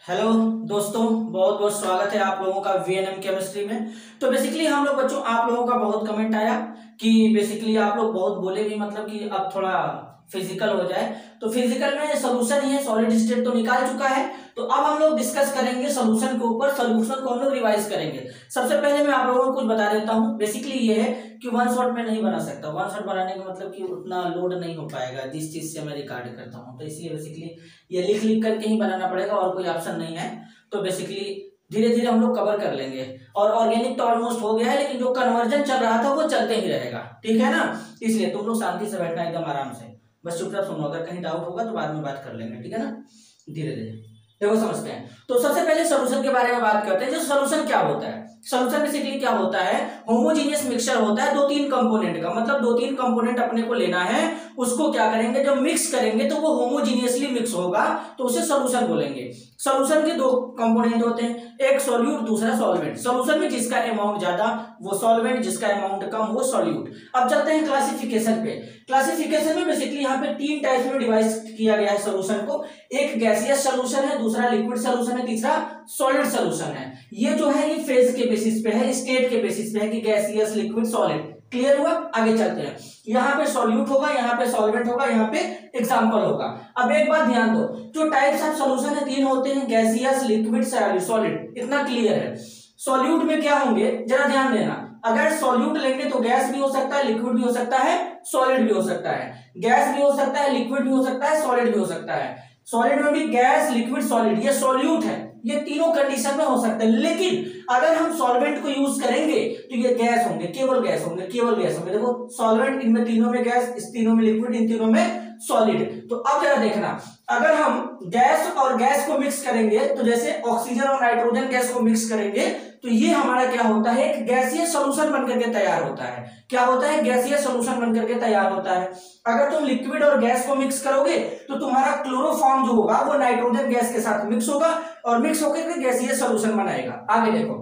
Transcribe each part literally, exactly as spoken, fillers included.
Hello दोस्तों, बहुत बहुत स्वागत है आप लोगों का वीएनएम केमिस्ट्री में। तो बेसिकली हम लोग बच्चों आप लोगों का बहुत कमेंट आया कि बेसिकली आप लोग बहुत बोले भी, मतलब कि अब थोड़ा फिजिकल हो जाए। तो फिजिकल में सोल्यूशन ही है, सॉलिड स्टेट तो निकाल चुका है। तो अब हम लोग डिस्कस करेंगे सोल्यूशन के ऊपर, सोल्यूशन को हम लोग रिवाइज करेंगे। सबसे पहले मैं आप लोगों को कुछ बता देता हूँ। बेसिकली ये है कि वन शॉट में नहीं बना सकता। वन शॉट बनाने का मतलब कि उतना लोड नहीं हो पाएगा जिस चीज से मैं रिकॉर्ड करता हूँ, तो इसलिए बेसिकली ये लिख लिख करके ही बनाना पड़ेगा और कोई ऑप्शन नहीं है। तो बेसिकली धीरे धीरे हम लोग कवर कर लेंगे। और ऑर्गेनिक तो ऑलमोस्ट हो गया है, लेकिन जो कन्वर्जन चल रहा था वो चलते ही रहेगा, ठीक है ना। इसलिए तुम लोग शांति से बैठना, एकदम आराम से, बस चुपचाप सुनो। अगर कहीं डाउट होगा तो बाद में बात कर लेंगे, ठीक है ना। धीरे धीरे देखो समझते हैं। तो सबसे पहले सोल्यूशन के बारे में बात करते हैं। जो सोल्यूशन क्या होता है, सोल्यूशन बेसिकली क्या होता है, होमोजीनियस मिक्सचर होता है दो तीन कंपोनेंट का। मतलब दो तीन कंपोनेंट अपने को लेना है, उसको क्या करेंगे, जब मिक्स करेंगे तो वो होमोजीनियसली मिक्स होगा, तो उसे सोल्यूशन बोलेंगे। सोल्यूशन के दो कंपोनेंट होते हैं, एक सॉल्यूट दूसरा सॉल्वेंट। सोल्यूशन में जिसका अमाउंट ज्यादा वो सॉल्वेंट, जिसका अमाउंट कम वो सॉल्यूट। अब चलते हैं क्लासिफिकेशन पे। क्लासिफिकेशन में बेसिकली यहाँ पे तीन टाइप्स में डिवाइड किया गया है सोल्यूशन को। एक गैसियस सोल्यूशन है, दूसरा लिक्विड सोल्यूशन है, तीसरा सॉलिड सोल्यूशन है। ये जो है ये फेज के बेसिस पे है, स्टेट के बेसिस पे है कि गैसियस, लिक्विड, सॉलिड। क्लियर हुआ। आगे चलते हैं। यहाँ पे सॉल्यूट होगा, यहाँ पे सॉल्वेंट होगा, यहाँ पे एग्जाम्पल होगा। अब एक बात ध्यान दो, जो टाइप्स ऑफ सॉल्यूशन है तीन होते हैं, गैसियस, लिक्विड, सॉलिड। इतना क्लियर है। सॉल्यूट में क्या होंगे जरा ध्यान देना। अगर सॉल्यूट लेंगे तो गैस भी हो सकता है, लिक्विड भी हो सकता है, सॉलिड भी हो सकता है। गैस भी हो सकता है, लिक्विड भी हो सकता है, सॉलिड भी हो सकता है। सॉलिड में भी गैस, लिक्विड, सॉलिड, ये सॉल्यूट है। ये तीनों कंडीशन में हो सकते हैं। लेकिन अगर हम सॉल्वेंट को यूज करेंगे तो ये गैस होंगे, केवल गैस होंगे, केवल गैस होंगे। देखो सॉल्वेंट, इनमें तीनों में गैस, इस तीनों में लिक्विड, इन तीनों में सॉलिड। तो अब जरा देखना, अगर हम गैस और गैस को मिक्स करेंगे, तो जैसे ऑक्सीजन और नाइट्रोजन गैस को मिक्स करेंगे, तो ये हमारा क्या होता है, एक गैसीय सॉल्यूशन बनकर के तैयार होता है। क्या होता है, गैसीय सॉल्यूशन बनकर के तैयार होता है। अगर तुम लिक्विड और गैस को मिक्स करोगे तो तुम्हारा क्लोरोफॉर्म जो होगा वो नाइट्रोजन गैस के साथ मिक्स होगा और मिक्स होकर के गैसीय सॉल्यूशन बनाएगा। आगे देखो,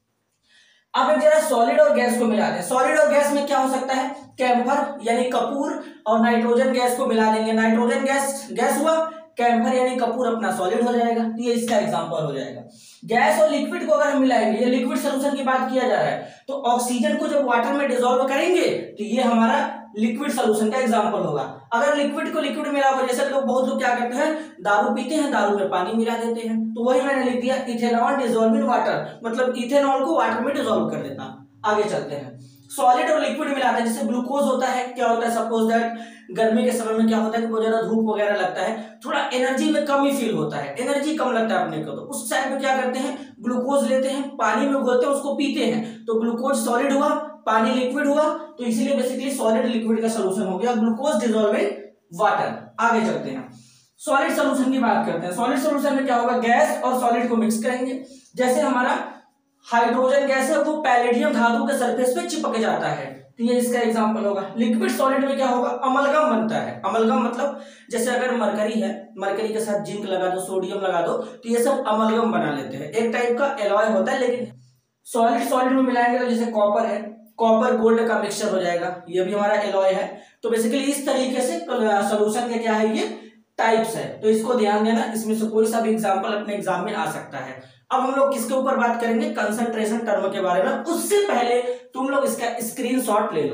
अब एक जरा सॉलिड और गैस को मिला दें। सॉलिड और गैस में क्या हो सकता है, कैम्फर यानी कपूर और नाइट्रोजन गैस को मिला देंगे। नाइट्रोजन गैस गैस हुआ, कैम्फर यानी कपूर अपना सॉलिड हो जाएगा। ये इसका एग्जांपल हो जाएगा। गैस और लिक्विड को अगर हम मिलाएंगे, ये लिक्विड सॉल्यूशन की बात किया जा रहा है, तो ऑक्सीजन को जब वाटर में डिसॉल्व करेंगे तो ये हमारा लिक्विड सॉल्यूशन का एग्जांपल होगा। अगर लिक्विड को लिक्विड मिला हुआ, जैसे लोग बहुत लोग क्या करते हैं, दारू पीते हैं, दारू में पानी मिला देते हैं, तो वही मैंने लिख दिया इथेनॉल डिसॉल्व इन वाटर, मतलब इथेनॉल को वाटर में डिसॉल्व कर देता। आगे चलते हैं। सॉलिड और लिक्विड मिलाते हैं, जैसे ग्लूकोज होता है। क्या होता है, सपोज दैट गर्मी के समय में क्या होता है कि बहुत ज्यादा धूप वगैरह लगता है, थोड़ा एनर्जी में कमी फील होता है, एनर्जी कम लगता है अपने को, तो उस टाइम पे क्या करते हैं, ग्लूकोज लेते हैं, पानी में घोलते हैं, उसको पीते हैं, तो ग्लूकोज सॉलिड हुआ, पानी लिक्विड हुआ, तो इसीलिए बेसिकली सॉलिड लिक्विड का सॉल्यूशन हो गया, ग्लूकोज डिसॉल्व इन वाटर। आगे चलते हैं, सॉलिड सॉल्यूशन की बात करते हैं। सॉलिड सॉल्यूशन में क्या होगा, गैस और सॉलिड को मिक्स करेंगे। जैसे हमारा हाइड्रोजन गैस है वो पैलेडियम धातु के सरफेस पे चिपक जाता है, तो ये इसका एग्जांपल होगा। लिक्विड सॉलिड में क्या होगा, अमलगम बनता है। अमलगम मतलब जैसे अगर मरकरी है, मरकरी के साथ जिंक लगा दो, सोडियम लगा दो, तो ये सब अमलगम बना लेते हैं। एक टाइप का एलॉय होता है। लेकिन सॉलिड सॉलिड में मिलाएंगे तो जैसे कॉपर है, कॉपर गोल्ड का मिक्सचर हो जाएगा, ये भी हमारा एलॉय है। तो बेसिकली इस तरीके से सोल्यूशन के क्या है, ये टाइप्स है, तो इसको ध्यान देना। इसमें से कोई सा भी एग्जाम्पल अपने एग्जाम में आ सकता है। अब हम लोग किसके ऊपर बात करेंगे, कंसंट्रेशन टर्म के बारे में। उससे पहले तुम लोग इसका स्क्रीनशॉट ले लो।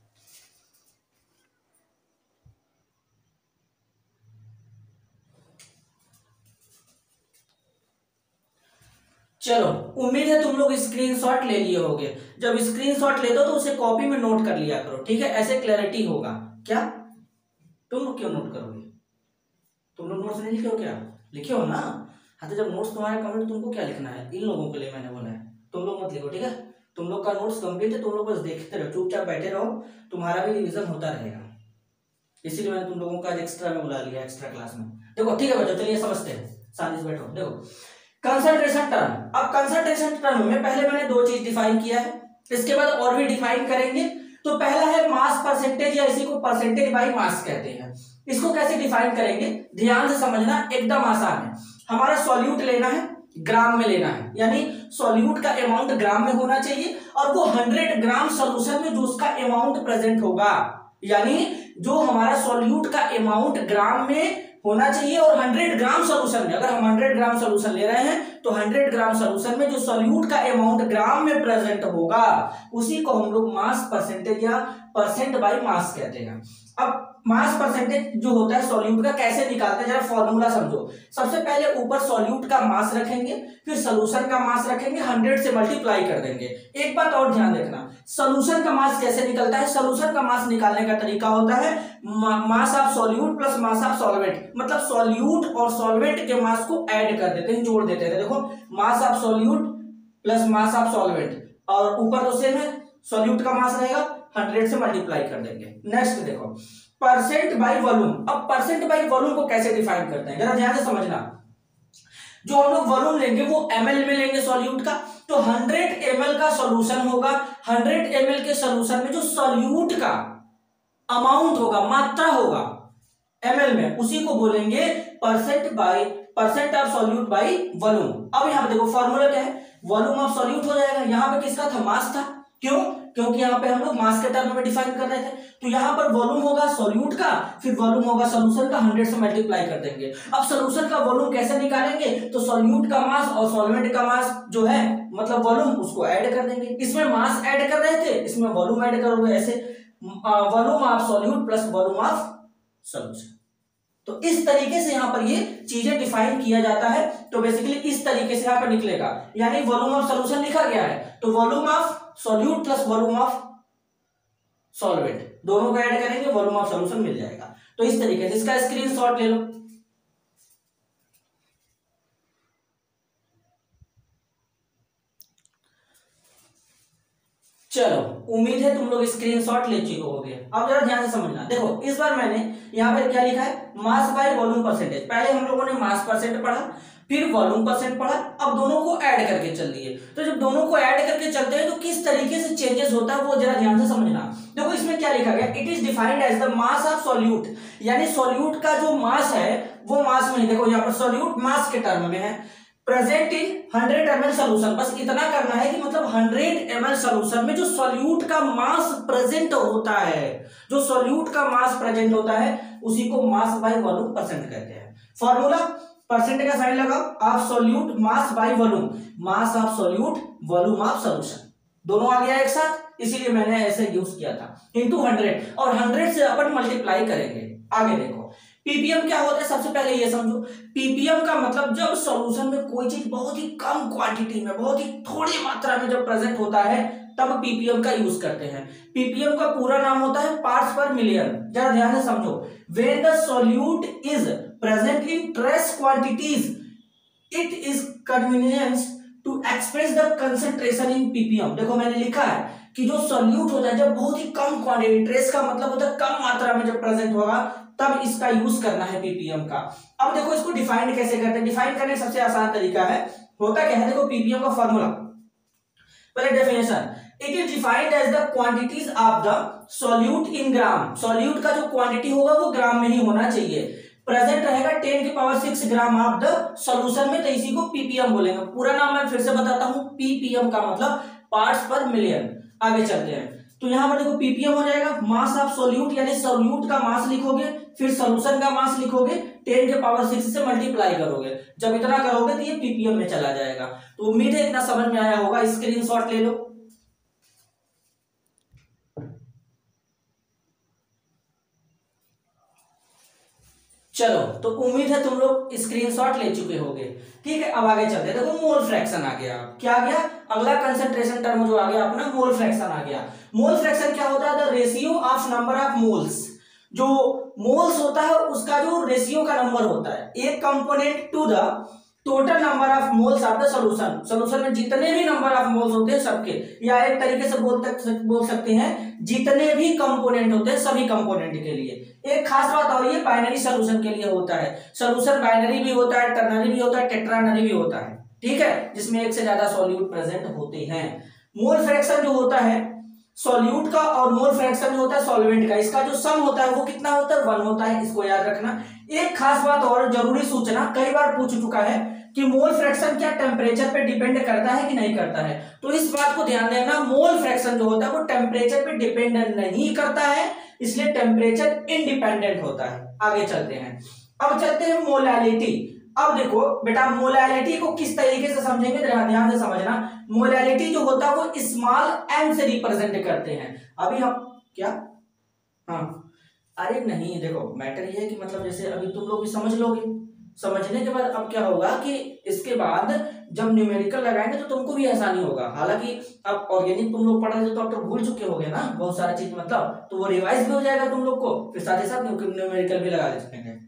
चलो, उम्मीद है तुम लोग स्क्रीनशॉट ले लिए होगे। जब स्क्रीनशॉट ले दो तो उसे कॉपी में नोट कर लिया करो, ठीक है, ऐसे क्लैरिटी होगा। क्या तुम लोग क्यों नोट करोगे, तुम लोग नोट्स नहीं लिखे हो क्या, लिखे हो ना। हाँ, तो जब नोट्स तुम्हारे कंप्लीट, तुमको क्या लिखना है, इन लोगों के लिए मैंने बोला है, तुम लोग मत लिखो, ठीक है। तुम लोग का नोट्स कंप्लीट है, तुम लोग बस देखते रहो, चुपचाप बैठे रहो, तुम्हारा भी रिवीजन होता रहेगा। इसीलिए मैंने तुम लोगों का एक्स्ट्रा में बुला लिया, एक्स्ट्रा क्लास में। देखो ठीक है बच्चों, चलिए समझते हैं, शांति से बैठो। देखो कंसंट्रेशन टर्म। अब कंसंट्रेशन टर्म में पहले मैंने दो चीज डिफाइन किया है, इसके बाद और भी डिफाइन करेंगे। तो पहला है मास परसेंटेज, या इसी को परसेंटेज बाई मास कहते हैं। इसको कैसे डिफाइन करेंगे, ध्यान से समझना, एकदम आसान है। हमारा सॉल्यूट लेना है, ग्राम में लेना है, यानी सॉल्यूट का अमाउंट ग्राम में होना चाहिए, और वो हंड्रेड ग्राम सॉल्यूशन में जो उसका अमाउंट प्रेजेंट होगा, यानी जो हमारा सॉल्यूट का अमाउंट ग्राम में होना चाहिए। और हंड्रेड ग्राम सोल्यूशन में, अगर हम हंड्रेड ग्राम सोल्यूशन ले रहे हैं तो हंड्रेड ग्राम सोल्यूशन में जो सोल्यूट का अमाउंट ग्राम में प्रेजेंट होगा उसी को हम लोग मास परसेंटेज या परसेंट बाय मास कहते हैं। अब मास परसेंटेज जो होता है सॉल्यूट का कैसे निकालते हैं, जरा फॉर्मूला समझो। सबसे पहले ऊपर सॉल्यूट का मास रखेंगे, फिर सॉल्यूशन का मास रखेंगे, हंड्रेड से मल्टीप्लाई कर देंगे। एक बात और ध्यान रखना, सॉल्यूशन का मास कैसे निकलता है, सॉल्यूशन का मास निकालने का तरीका होता है mass of solute plus mass of solvent, मतलब सॉल्यूट और सॉल्वेंट के मास को ऐड कर देते हैं, जोड़ देते हैं। देखो mass of solute plus mass of solvent, और ऊपर तो सेम है, सॉल्यूट का मास रहेगा, हंड्रेड से मल्टीप्लाई कर देंगे। नेक्स्ट देखो परसेंट बाय वॉल्यूम। अब परसेंट बाय वॉल्यूम को कैसे डिफाइन करते हैं, जरा ध्यान से समझना। जो हम लोग वॉल्यूम लेंगे वो एमएल में लेंगे सॉल्यूट का, तो हंड्रेड एमएल का सॉल्यूशन होगा, हंड्रेड एमएल के सॉल्यूशन में जो सॉल्यूट का अमाउंट होगा, मात्रा होगा एमएल में, उसी को बोलेंगे percent by percent of solute by volume. अब यहाँ पे देखो फॉर्मूला क्या है, वॉल्यूम ऑफ सॉल्यूट हो जाएगा, यहाँ पे किसका था, मास था, क्यों, क्योंकि यहाँ पे हम लोग मास के टर्म में डिफाइन कर रहे थे। तो यहाँ पर वॉल्यूम होगा सॉल्यूट का, फिर वॉल्यूम होगा सॉल्यूशन का, हंड्रेड से मल्टीप्लाई कर देंगे। अब सॉल्यूशन का वॉल्यूम कैसे निकालेंगे, तो सॉल्यूट का मास और सॉल्वेंट का मास जो है मतलब वॉल्यूम, उसको ऐड कर देंगे। इसमें मास ऐड कर रहे थे, इसमें वॉल्यूम ऐड करोगे, ऐसे volume of solute plus volume of solution. तो इस तरीके से यहाँ पर ये चीजें डिफाइन किया जाता है। तो बेसिकली इस तरीके से यहाँ पर निकलेगा, यानी वॉल्यूम ऑफ सॉल्यूशन लिखा गया है तो volume of solute plus volume of solvent दोनों को ऐड करेंगे, वॉल्यूम ऑफ सॉल्यूशन मिल जाएगा। तो इस तरीके से इसका स्क्रीनशॉट ले लो। चलो उम्मीद है तुम लोग स्क्रीनशॉट ले चुके होगे। अब जरा ध्यान से समझना, देखो इस बार मैंने यहाँ पर क्या लिखा है, मास बाय वॉल्यूम परसेंटेज। पहले हम लोगों ने मास परसेंट पढ़ा, फिर वॉल्यूम परसेंट पढ़ा, अब दोनों को ऐड करके चल दिए। तो जब दोनों को ऐड करके चलते हैं तो किस तरीके से चेंजेस होता है वो जरा ध्यान से समझना। देखो इसमें क्या लिखा गया, it is defined as the mass of solute, यानी सॉल्यूट का जो मास है वो मास में, देखो यहाँ पर सॉल्यूट मास के टर्म में है, present in hundred M L solution. बस इतना करना है कि मतलब हंड्रेड एम एल सोल्यूशन में जो सॉल्यूट का मास प्रेजेंट होता है, जो सॉल्यूट का मास प्रेजेंट होता है उसी को मास बाय वॉल्यूम परसेंट कहते हैं। फॉर्मूला परसेंट का साइन लगाओ, of solute mass by volume, mass of solute volume of solution, दोनों आ गया एक साथ, इसीलिए मैंने ऐसे यूज किया था, इनटू हंड्रेड, और हंड्रेड से अपन मल्टीप्लाई करेंगे। आगे देखो पीपीएम क्या होता है, सबसे पहले ये समझो, पीपीएम का मतलब जब सॉल्यूशन में कोई चीज बहुत ही कम क्वांटिटी में, बहुत ही थोड़ी मात्रा में जब प्रेजेंट होता है तब पीपीएम का यूज करते हैं। पीपीएम का पूरा नाम होता है पार्ट्स पर मिलियन। जरा ध्यान से समझो, when the solute is present in trace quantities it is convenience to express the concentration in PPM. देखो मैंने लिखा है कि जो सॉल्यूट होता है जब बहुत ही कम क्वांटिटी, ट्रेस का मतलब होता है कम मात्रा में जब प्रेजेंट होगा तब इसका यूज करना है पीपीएम का। अब देखो इसको डिफाइन कैसे करते हैं, डिफाइन करने सबसे आसान तरीका है, होता क्या है, देखो पीपीएम का फॉर्मूला, पहले definition, it is defined as the quantities of the solute in gram. Solute का जो क्वांटिटी होगा वो ग्राम में ही होना चाहिए, प्रेजेंट रहेगा टेन की power six gram of the solution में, तो इसी को पीपीएम बोलेंगे। पूरा नाम मैं फिर से बताता हूं, पीपीएम का मतलब पार्ट्स पर मिलियन। आगे चलते हैं, तो यहां पर देखो पीपीएम हो जाएगा मास ऑफ सॉल्यूट, यानी सॉल्यूट का मास लिखोगे, फिर सॉल्यूशन का मास लिखोगे, टेन के पावर सिक्स से मल्टीप्लाई करोगे, जब इतना करोगे तो ये पीपीएम में चला जाएगा। तो उम्मीद है इतना समझ में आया होगा, स्क्रीनशॉट ले लो। चलो तो उम्मीद है तुम लोग स्क्रीनशॉट ले चुके होगे, ठीक है। अब आगे चलते हैं, देखो मोल फ्रैक्शन आ गया, क्या आ गया, अगला कंसंट्रेशन टर्म जो आ गया अपना मोल फ्रैक्शन आ गया। मोल फ्रैक्शन क्या होता है, the ratio of number of moles, जो मोल्स होता है उसका जो रेशियो का नंबर होता है, एक component to the total number of moles of the solution. Solution में जितने भी नंबर ऑफ मोल्स होते हैं सबके, या एक तरीके से बोल तक बोल सकते हैं जितने भी कंपोनेंट होते हैं सभी कंपोनेंट के लिए। एक खास बात और ये बाइनरी सॉल्यूशन के लिए होता है, सॉल्यूशन बाइनरी भी होता है, टर्नरी भी होता है, टेट्रानरी भी होता है, ठीक है, जिसमें एक से ज्यादा सॉल्यूट प्रेजेंट होते हैं। मोल फ्रैक्शन जो होता है सॉल्यूट का और मोल फ्रैक्शन जो होता है सॉल्वेंट का, इसका जो सम होता है वो कितना होता है, वन होता है, इसको याद रखना। एक खास बात और जरूरी सूचना, कई बार पूछ चुका है कि मोल फ्रैक्शन क्या टेम्परेचर पे डिपेंड करता है कि नहीं करता है, तो इस बात को ध्यान देना, मोल फ्रैक्शन जो होता है वो टेम्परेचर पे डिपेंड नहीं करता है, इसलिए टेम्परेचर इंडिपेंडेंट होता है। आगे चलते हैं, अब चलते हैं मोलैलिटी। अब देखो बेटा मोलैलिटी को किस तरीके से समझेंगे, ध्यान से समझना। मोलैलिटी जो होता है वो स्मॉल एम से रिप्रेजेंट करते हैं। अभी हम क्या, हाँ अरे नहीं देखो मैटर ये है कि मतलब जैसे अभी तुम लोग भी समझ लोगे, समझने के बाद अब क्या होगा कि इसके बाद जब न्यूमेरिकल लगाएंगे तो तुमको भी आसानी होगा। हालांकि अब ऑर्गेनिक तुम लोग पढ़ रहे थे तो अब तो भूल चुके होगे ना बहुत सारा चीज, मतलब तो वो रिवाइज भी हो जाएगा तुम लोग को, फिर साथ ही साथ न्यूमेरिकल भी लगा देंगे।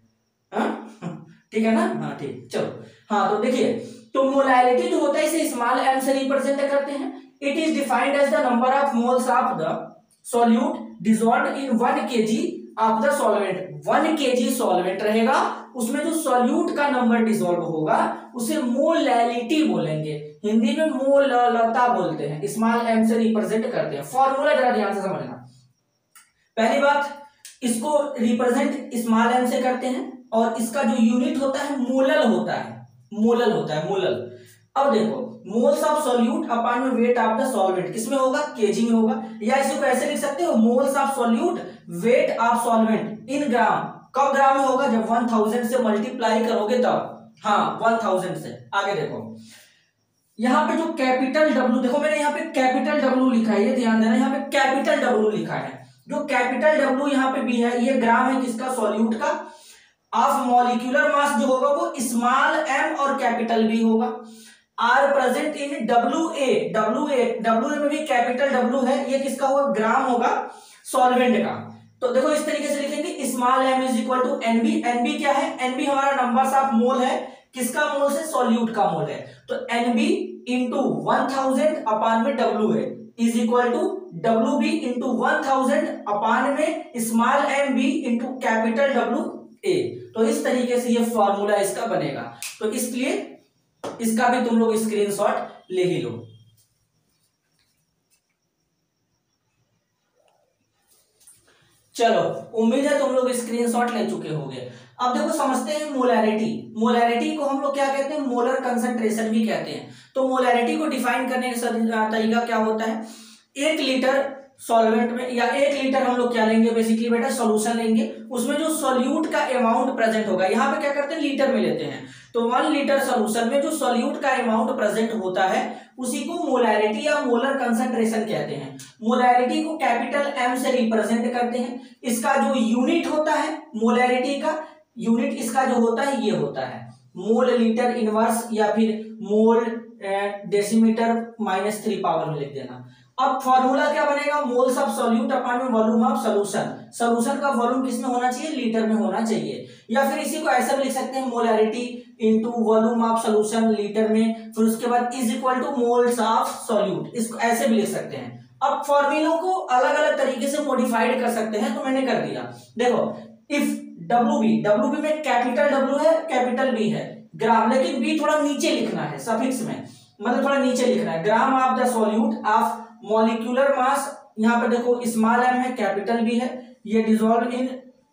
ठीक है ना, हाँ ठीक चलो। हाँ तो देखिए, तो मोलैलिटी जो होता है इसे स्मॉल एम से रिप्रेजेंट करते हैं। It is defined as the number of moles of the solute dissolved in one KG of the solvent. One KG solvent रहेगा, उसमें जो सॉल्यूट का नंबर डिसॉल्व होगा उसे मोलैलिटी बोलेंगे, हिंदी में मोललता बोलते हैं, स्मॉल एम से रिप्रेजेंट करते हैं। फॉर्मूला जरा ध्यान से समझना। पहली बात, इसको रिप्रेजेंट स्मॉल एम से करते हैं और इसका जो यूनिट होता है मोलल होता है, मोलल होता है मोलल। अब देखो moles of solute upon weight of the solvent किसमें होगा, केजी में होगा, या इसको ऐसे लिख सकते हो moles of solute weight of solvent in gram. कब ग्राम में होगा, जब वन थाउजेंड से मल्टीप्लाई करोगे तब, हाँ वन थाउजेंड से। आगे देखो यहाँ पे जो कैपिटल डब्ल्यू, देखो मैंने यहाँ पे कैपिटल डब्ल्यू लिखा है, ये ध्यान देना, यहाँ पे कैपिटल डब्ल्यू लिखा है। जो कैपिटल डब्ल्यू यहाँ पे भी है ये ग्राम है किसका, सॉल्यूट का। ऑफ मॉलिक्यूलर मास जो होगा वो स्मॉल एम और कैपिटल बी होगा। Are present in W A, W A W A में भी कैपिटल डब्ल्यू है, ये किसका होगा, ग्राम होगा सॉल्वेंट का। तो देखो इस तरीके से लिखेंगे small M is equal to NB. NB क्या है, एनबी हमारा नंबर्स ऑफ मोल है, किसका मोल से, सॉल्यूट का मोल है। तो NB into one thousand upon में डब्ल्यू है is equal to W B into one thousand upon में small M B into capital W A. तो इस तरीके से ये फॉर्मूला इसका बनेगा। तो इसलिए इसका भी तुम लोग स्क्रीनशॉट ले ही लो। चलो उम्मीद है तुम लोग स्क्रीनशॉट ले चुके होंगे। अब देखो समझते हैं मोलैरिटी। मोलैरिटी को हम लोग क्या कहते हैं, मोलर कंसंट्रेशन भी कहते हैं। तो मोलैरिटी को डिफाइन करने का तरीका क्या होता है, एक लीटर सॉल्वेंट में या एक लीटर हम लोग क्या लेंगे, बेसिकली बेटा सॉल्यूशन लेंगे, उसमें जो सॉल्यूट का अमाउंट प्रेजेंट होगा, यहाँ पे क्या करते हैं लीटर में लेते हैं, तो वन लीटर सॉल्यूशन में जो सॉल्यूट का अमाउंट प्रेजेंट होता है उसी को मोलैरिटी या मोलर कंसंट्रेशन कहते हैं। मोलैरिटी को कैपिटल एम से रिप्रेजेंट करते हैं। इसका जो यूनिट होता है मोलैरिटी का, यूनिट इसका जो होता है ये होता है मोल लीटर इनवर्स या फिर mole decimetre minus three power में लिख देना। अब फॉर्मूला क्या बनेगा, moles of solute upon volume of solution. Solution का वॉल्यूम किसमें होना चाहिए, लीटर में होना चाहिए। या फिर इसी को ऐसा भी लिख सकते हैं molarity into volume of solution litre में, फिर उसके बाद is equal to moles of solute, इसको ऐसे भी लिख सकते हैं। अब फॉर्मूलों को अलग अलग तरीके से मॉडिफाइड कर सकते हैं, तो मैंने कर दिया। देखो if W B, W B में कैपिटल डब्ल्यू है कैपिटल बी है ग्राम, लेकिन बी थोड़ा नीचे लिखना है सफिक्स में, मतलब थोड़ा नीचे लिखना है। Gram of the solute of molecular mass, यहाँ पे देखो स्मॉल एम है कैपिटल बी है, ये dissolve in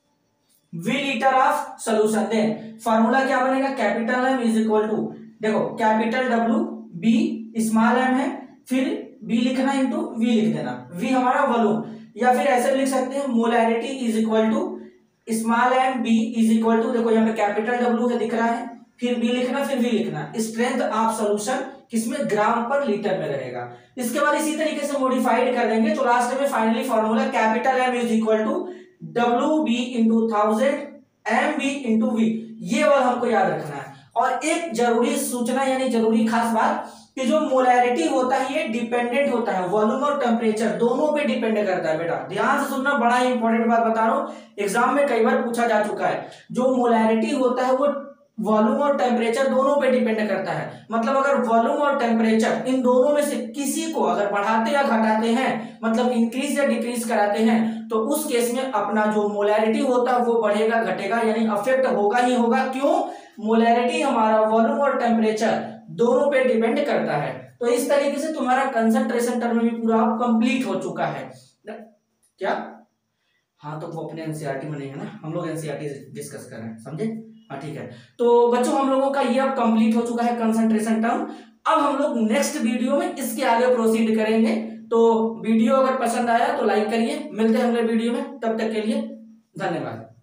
V litre of solution. Then formula क्या बनेगा, capital M is equal to, देखो capital W B small M है, फिर बी लिखना इंटू वी लिख देना, वी हमारा वॉल्यूम। या फिर ऐसे भी लिख सकते हैं molarity is equal to small M B is equal to, देखो यहाँ पे कैपिटल डब्ल्यू है दिख रहा है, फिर बी लिखना फिर वी लिखना, स्ट्रेंथ ऑफ सॉल्यूशन किसमें, ग्राम पर लीटर में रहेगा। इसके बाद इसी तरीके से मॉडिफाइड कर देंगे, तो लास्ट में finally formula capital M is equal to W B into thousand M B into V, ये वाला हमको याद रखना है। और एक जरूरी सूचना यानी जरूरी खास बात कि जो मोलैरिटी होता है ये डिपेंडेंट होता है, वॉल्यूम और टेम्परेचर दोनों पे डिपेंड करता है। बेटा ध्यान से सुनना, बड़ा ही इंपॉर्टेंट बात बता रहा हूँ, एग्जाम में कई बार पूछा जा चुका है। जो मोलैरिटी होता है वो वॉल्यूम और टेम्परेचर दोनों पे डिपेंड करता है। मतलब अगर वॉल्यूम और टेम्परेचर इन दोनों में से किसी को अगर बढ़ाते या घटाते हैं, मतलब इंक्रीज या डिक्रीज कराते हैं, तो उस केस में अपना जो मोलैरिटी होता है वो बढ़ेगा घटेगा, यानी अफेक्ट होगा ही होगा। क्यों, मोलैरिटी हमारा वॉल्यूम और टेम्परेचर दोनों पे डिपेंड करता है। तो इस तरीके से तुम्हारा कंसंट्रेशन टर्म भी पूरा कंप्लीट हो चुका है क्या। हाँ तो वो अपने एनसीईआरटी में नहीं है ना, हम लोग एनसीईआरटी डिस्कस कर रहे हैं, समझे। हाँ ठीक है, तो बच्चों हम लोगों का ये अब कंप्लीट हो चुका है कंसंट्रेशन टर्म। अब हम लोग नेक्स्ट वीडियो में इसके आगे प्रोसीड करेंगे। तो वीडियो अगर पसंद आया तो लाइक करिए, मिलते हैं अगले वीडियो में, तब तक के लिए धन्यवाद।